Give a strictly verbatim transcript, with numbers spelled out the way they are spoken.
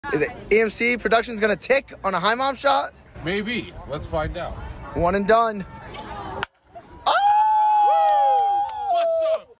Is it E M C Productions gonna tick on a Hi-Mom shot? Maybe. Let's find out. One and done.